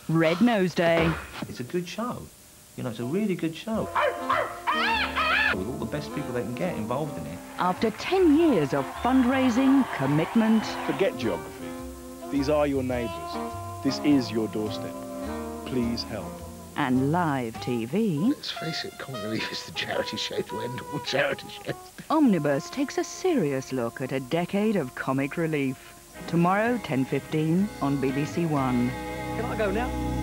Red Nose Day. It's a good show. You know, it's a really good show. With all the best people they can get involved in it. After 10 years of fundraising, commitment... Forget geography. These are your neighbours. This is your doorstep. Please help. And live TV... Let's face it, Comic Relief is the charity show to end all charity shows. Omnibus takes a serious look at a decade of comic relief. Tomorrow, 10:15 on BBC One. Can I go now?